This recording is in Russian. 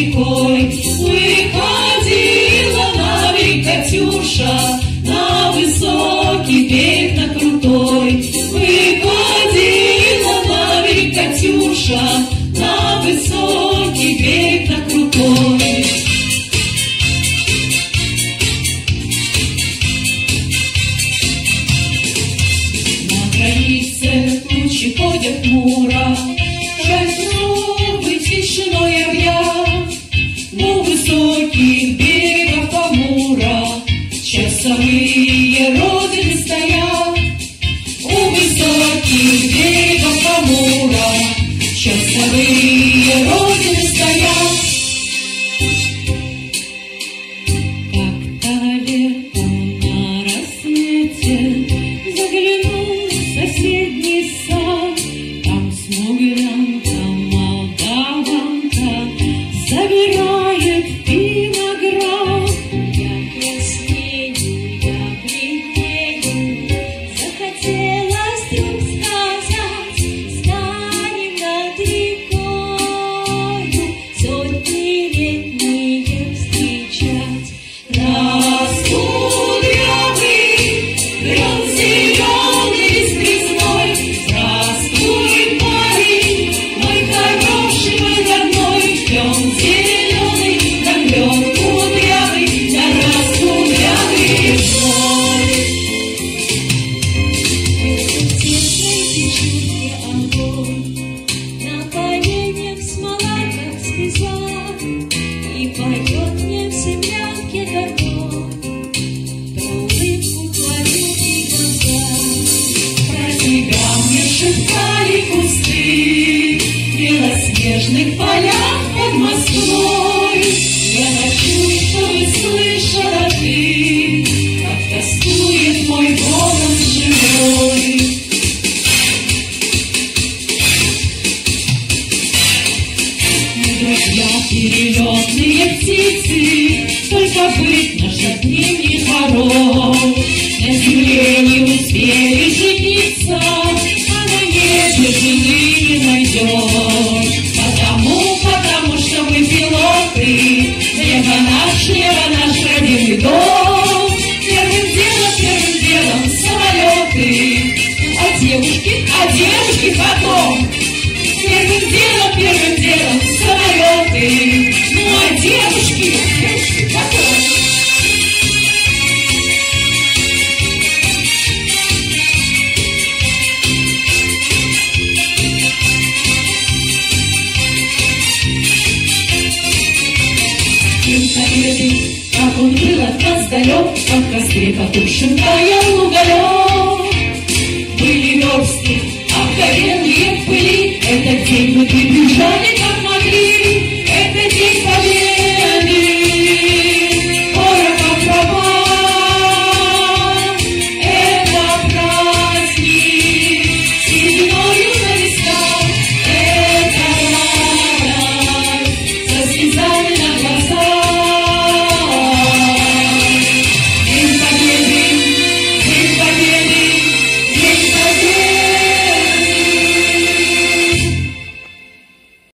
рекой. Выходила на берег Катюша, на высокий берег, на крутой. Выходила на берег Катюша, на высокий берег, на крутой. На границе тучи ходят хмуро, быть тишиной объят. У высоких берегов Амура часовые родины стоят. У высоких берегов Амура часовые родины стоят. Как-то летом на рассвете заглянул в соседний сад. Там смуглянка, молдаванка собирает виноград. Я краснею, я бледнею, захотелось вдруг сказать: станем над рекою сотни летние встречать. Растут грибы, гром зеленый листвой, здравствуй, парень, мой хороший, мой родной, клен зеленый, да клен кудрявый, да раскудрявый весной. В тесной печурке огонь, на поленьях смола, как слеза, и поет мне в землянке горбон про улыбку твою и глаза. Про тебя мне шептали кусты в белоснежных полях под Москвой. Я хочу, чтобы слышала ты, как тоскует мой голос живой. Мы друзья перелетные птицы, только быть наш одним не хоров. На земле не успели жениться, а на небе жены не найдешь. Потому что мы пилоты, небо наш родимый дом. Первым делом самолеты, а девушки потом. Первым делом самолеты, ну а девушки потом. Как он был от нас далек, как в костре потухшим таял уголек. Были версты, обгорелые в пыли, этот день мы прибежали